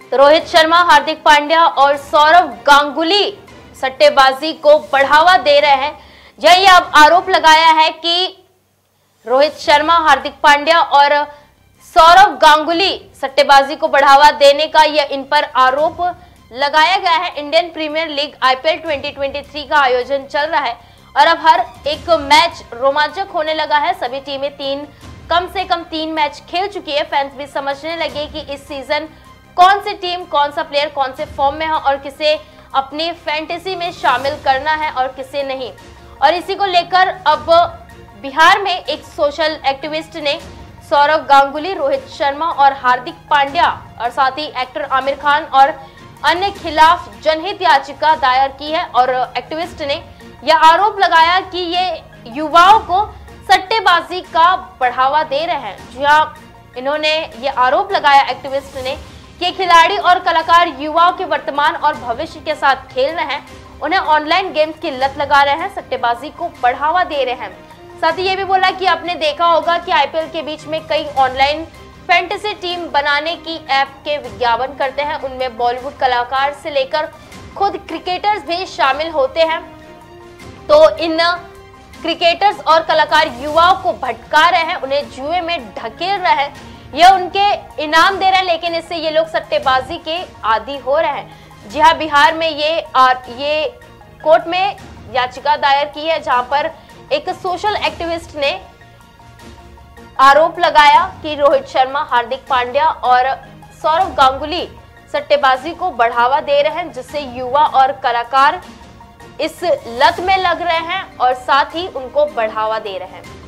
तो रोहित शर्मा, हार्दिक पांड्या और सौरव गांगुली सट्टेबाजी को बढ़ावा दे रहे हैं। यही अब आरोप लगाया है कि रोहित शर्मा, हार्दिक पांड्या और सौरव गांगुली सट्टेबाजी को बढ़ावा देने का यह इन पर आरोप लगाया गया है। इंडियन प्रीमियर लीग IPL 2023 का आयोजन चल रहा है और अब हर एक मैच रोमांचक होने लगा है। सभी टीमें कम से कम 3 मैच खेल चुकी है। फैंस भी समझने लगे कि इस सीजन कौन सी टीम, कौन सा प्लेयर कौन से फॉर्म में है और किसे अपनी फैंटेसी में शामिल करना है और किसे नहीं। और इसी को लेकर अब बिहार में एक सोशल एक्टिविस्ट ने सौरव गांगुली, रोहित शर्मा और हार्दिक पांड्या और साथ ही एक्टर आमिर खान और अन्य खिलाफ जनहित याचिका दायर की है। और एक्टिविस्ट ने यह आरोप लगाया कि ये युवाओं को सट्टेबाजी का बढ़ावा दे रहे हैं। जी हाँ, इन्होंने ये आरोप लगाया एक्टिविस्ट ने कि खिलाड़ी और कलाकार युवाओं के वर्तमान और भविष्य के साथ खेल रहे हैं, उन्हें ऑनलाइन गेम्स की लत लगा रहे हैं, सट्टेबाजी को बढ़ावा दे रहे हैं। साथ ही ये भी बोला कि आपने देखा होगा कि IPL के बीच में कई ऑनलाइन फैंटेसी टीम बनाने की ऐप के विज्ञापन करते हैं। उनमें बॉलीवुड कलाकार से लेकर खुद क्रिकेटर्स भी शामिल होते हैं। तो इन क्रिकेटर्स और कलाकार युवाओं को भटका रहे हैं, उन्हें जुए में ढकेल रहे हैं, ये उनके इनाम दे रहे हैं, लेकिन इससे ये लोग सट्टेबाजी के आदी हो रहे हैं। जी हाँ, बिहार में ये कोर्ट में याचिका दायर की है, जहां पर एक सोशल एक्टिविस्ट ने आरोप लगाया कि रोहित शर्मा, हार्दिक पांड्या और सौरव गांगुली सट्टेबाजी को बढ़ावा दे रहे हैं, जिससे युवा और कलाकार इस लत में लग रहे हैं और साथ ही उनको बढ़ावा दे रहे हैं।